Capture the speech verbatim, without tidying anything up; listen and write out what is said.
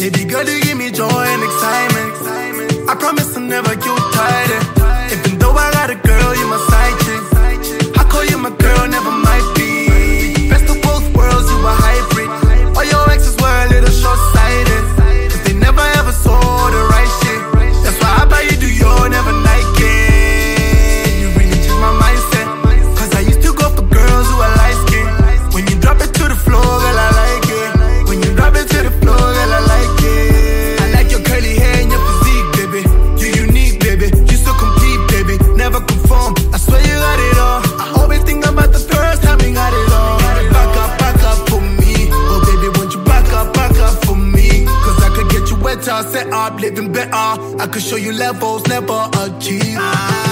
Baby girl, you give me joy and excitement. I promise I'll never get tired. Even though I got a girl, you're my side chick. I call you my girl, never might be. Best of both worlds, you a hybrid. All your exes were a little short-sighted, cause they never ever saw the right shit. That's why I buy you Dior, never Nike. You really changed my mindset, cause I used to go for girls who are light-skinned. When you drop it to the floor, girl, I like it. When you drop it to the floor, girl, I like it. I like your curly hair and your physique, baby. You're unique, baby. You're so complete, baby. Never conform, I swear you got it all. I always think about the first time we got it all. Back up, back up for me. Oh baby, won't you back up, back up for me? Cause I could get you wetter, set up, living better. I could show you levels never achieved.